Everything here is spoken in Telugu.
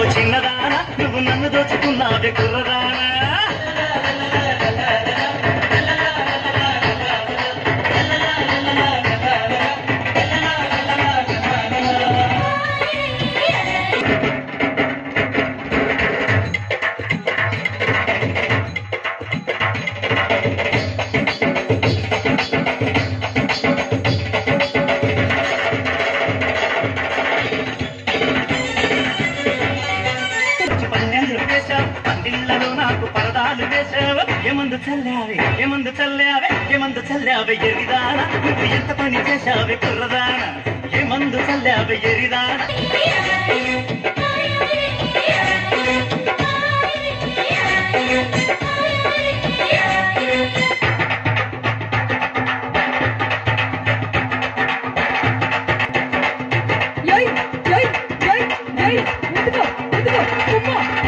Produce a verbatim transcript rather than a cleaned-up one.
చిన్నదానా నువ్వు నన్ను దోచుకున్నావే కుర్రదానా పందిళ్ళలో నాకు పరదాలు వేసావు ఏమందు చల్లావే ఏమందు చల్లావే ఏమందు చల్లావే ఎరిదానా నువ్వు ఎంత పని చేశావే కుర్రదానా ఏమందు చల్లావే ఎరిదానా Yay! Yay! Yay! Yay! Let's go! Let's go! Come on!